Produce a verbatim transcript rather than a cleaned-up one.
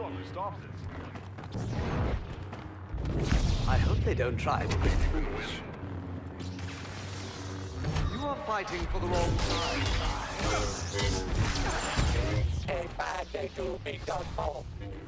one who stops it. I hope they don't try to be foolish. You are fighting for the wrong side. A bad day to be done for.